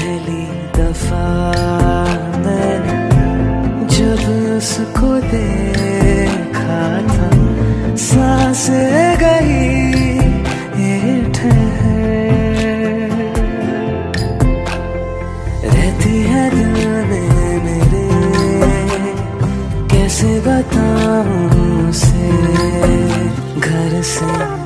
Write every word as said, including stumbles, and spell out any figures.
पहली दफा मैंने जब उसको देखा था, सांसें गई ये ठहर, रहती है दिल में मेरे, कैसे बताऊं उसे घर से